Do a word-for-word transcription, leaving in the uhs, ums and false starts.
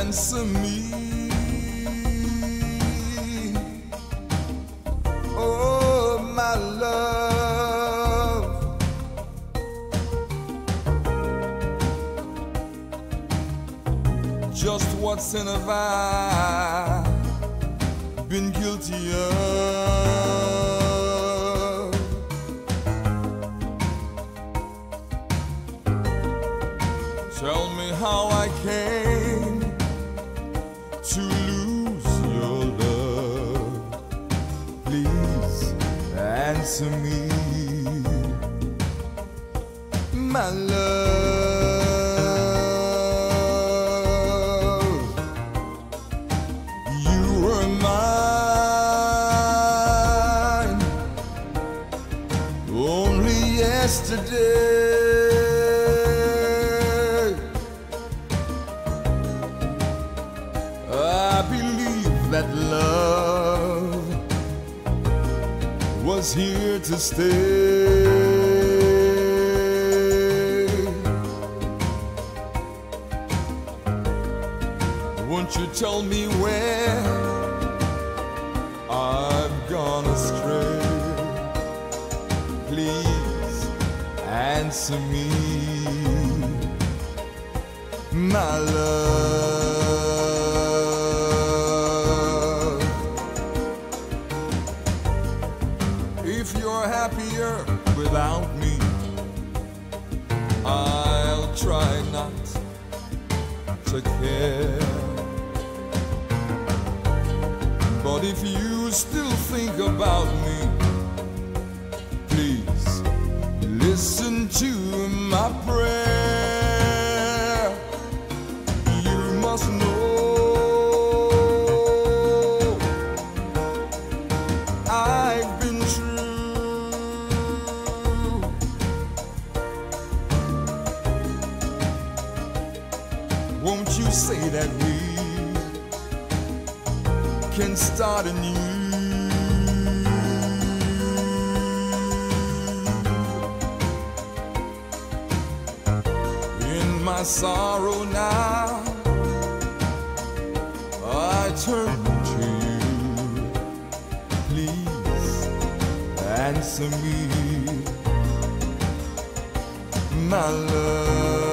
answer me. Oh, my love, just what sin have I been guilty of? Tell me how I came to lose your love. Please answer me, my love. You were mine only yesterday. I believe that love was here to stay. Won't you tell me where I've gone astray? Please answer me, my love. If you're happier without me, I'll try not to care. But if you still think about me, please listen to my prayer. You must know I've been true. Won't you say that we can start anew? In my sorrow now, I turn to you. Please answer me, my love.